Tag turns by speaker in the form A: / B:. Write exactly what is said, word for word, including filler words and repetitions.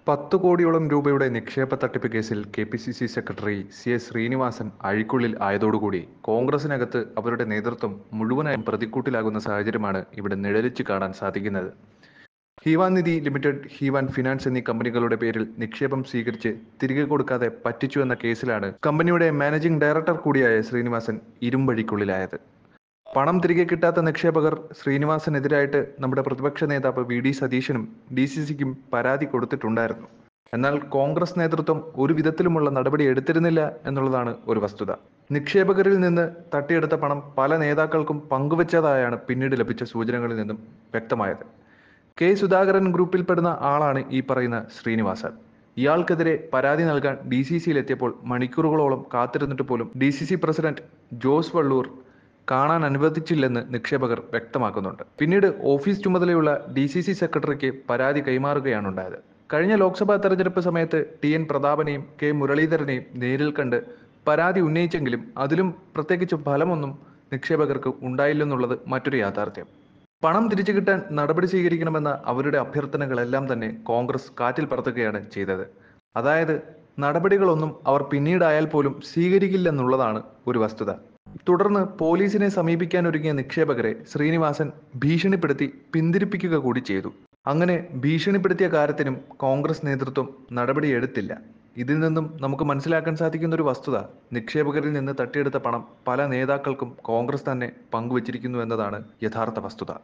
A: പത്ത് കോടിയോളം രൂപയുടെ നിക്ഷേപ തട്ടിപ്പ് കേസിൽ K P C C secretary C S Sreenivasan അഴിക്കുള്ളിൽ ആയതോടുകൂടി കോൺഗ്രസിനകത്ത് അവരുടെ നേതൃത്വം മുഴുവനായും പ്രതിക്കൂട്ടിലാകുന്ന സാഹചര്യമാണ് ഇവിടെ നിഴലിച്ചു കാണാൻ സാധിക്കുന്നത്. ഹീവാൻ നിധി ലിമിറ്റഡ്, ഹീവാൻ ഫിനാൻസ് എന്നീ കമ്പനികളുടെ പേരിൽ നിക്ഷേപം സ്വീകരിച്ച് തിരികെ കൊടുക്കാതെ പറ്റിച്ചു എന്ന കേസിലാണ് കമ്പനിയുടെ മാനേജിംഗ് ഡയറക്ടർ കൂടിയായ ശ്രീനിവാസൻ ഇരുമ്പഴിക്കുള്ളിലായത്. പണം തിരികെ കിട്ടാത്ത നിക്ഷേപകർ ശ്രീനിവാസനെതിരായിട്ട് നമ്മുടെ പ്രതിപക്ഷ നേതാവ് വി ഡി സതീശനും ഡി സി സിക്കും പരാതി കൊടുത്തിട്ടുണ്ടായിരുന്നു. എന്നാൽ കോൺഗ്രസ് നേതൃത്വം ഒരു വിധത്തിലുമുള്ള നടപടി എടുത്തിരുന്നില്ല എന്നുള്ളതാണ് ഒരു വസ്തുത. നിക്ഷേപകരിൽ നിന്ന് തട്ടിയെടുത്ത പണം പല നേതാക്കൾക്കും പങ്കുവച്ചതായാണ് പിന്നീട് ലഭിച്ച സൂചനകളിൽ നിന്നും വ്യക്തമായത്. കെ സുധാകരൻ ഗ്രൂപ്പിൽപ്പെടുന്ന ആളാണ് ഈ പറയുന്ന ശ്രീനിവാസൻ. ഇയാൾക്കെതിരെ പരാതി നൽകാൻ ഡി സി സിയിലെത്തിയപ്പോൾ മണിക്കൂറുകളോളം കാത്തിരുന്നിട്ട് പോലും D C C president Jose Vallur കാണാൻ അനുവദിച്ചില്ലെന്ന് നിക്ഷേപകർ വ്യക്തമാക്കുന്നുണ്ട്. പിന്നീട് ഓഫീസ് ചുമതലയുള്ള ഡി സി സി സെക്രട്ടറിക്ക് പരാതി കൈമാറുകയാണ് ഉണ്ടായത്. കഴിഞ്ഞ ലോക്സഭാ തെരഞ്ഞെടുപ്പ് സമയത്ത് ടി എൻ പ്രതാപനെയും കെ മുരളീധരനെയും നേരിൽ കണ്ട് പരാതി ഉന്നയിച്ചെങ്കിലും അതിലും പ്രത്യേകിച്ച് ഫലമൊന്നും നിക്ഷേപകർക്ക് ഉണ്ടായില്ലെന്നുള്ളത് മറ്റൊരു യാഥാർത്ഥ്യം. പണം തിരിച്ചു കിട്ടാൻ നടപടി സ്വീകരിക്കണമെന്ന അവരുടെ അഭ്യർത്ഥനകളെല്ലാം തന്നെ കോൺഗ്രസ് കാറ്റിൽ പറത്തുകയാണ് ചെയ്തത്. അതായത് നടപടികളൊന്നും അവർ പിന്നീടായാൽ പോലും സ്വീകരിക്കില്ലെന്നുള്ളതാണ് ഒരു വസ്തുത. തുടർന്ന് പോലീസിനെ സമീപിക്കാൻ ഒരുങ്ങിയ നിക്ഷേപകരെ ശ്രീനിവാസൻ ഭീഷണിപ്പെടുത്തി പിന്തിരിപ്പിക്കുക കൂടി ചെയ്തു. അങ്ങനെ ഭീഷണിപ്പെടുത്തിയ കാര്യത്തിനും കോൺഗ്രസ് നേതൃത്വം നടപടിയെടുത്തില്ല. ഇതിൽ നിന്നും നമുക്ക് മനസ്സിലാക്കാൻ സാധിക്കുന്ന ഒരു വസ്തുത, നിക്ഷേപകരിൽ നിന്ന് തട്ടിയെടുത്ത പണം പല നേതാക്കൾക്കും കോൺഗ്രസ് തന്നെ പങ്കുവച്ചിരിക്കുന്നു എന്നതാണ് യഥാർത്ഥ വസ്തുത.